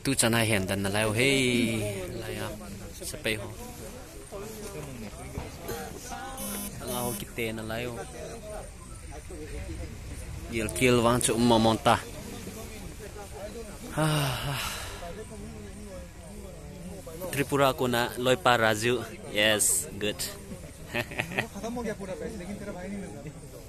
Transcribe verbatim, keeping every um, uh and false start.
tu chana hen dan na lao hey laya sepai ho lao kite na layo yel kill wang chu momonta Tripura को ना लोईपा Raju yes good खत्म हो गया पूरा पैसे लेकिन तेरा भाई नहीं मिल रहा